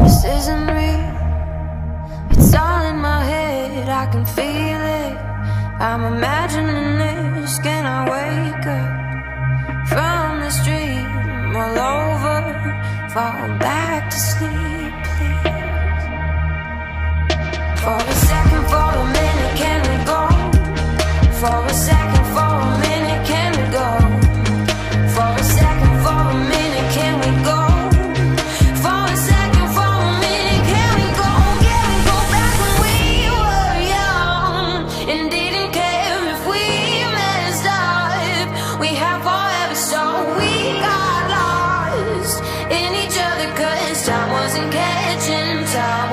This isn't real, it's all in my head, I can feel it. I'm imagining this, can I wake up from this dream all over? Fall back to sleep, please. For a second, for a minute, can we go? For a second, for a minute, can we go? For a second, for a minute, can we go? For a second, for a minute, can we go? Can we go back when we were young and didn't care if we messed up? We had forever, so we got lost in each other, 'cause time wasn't catching time.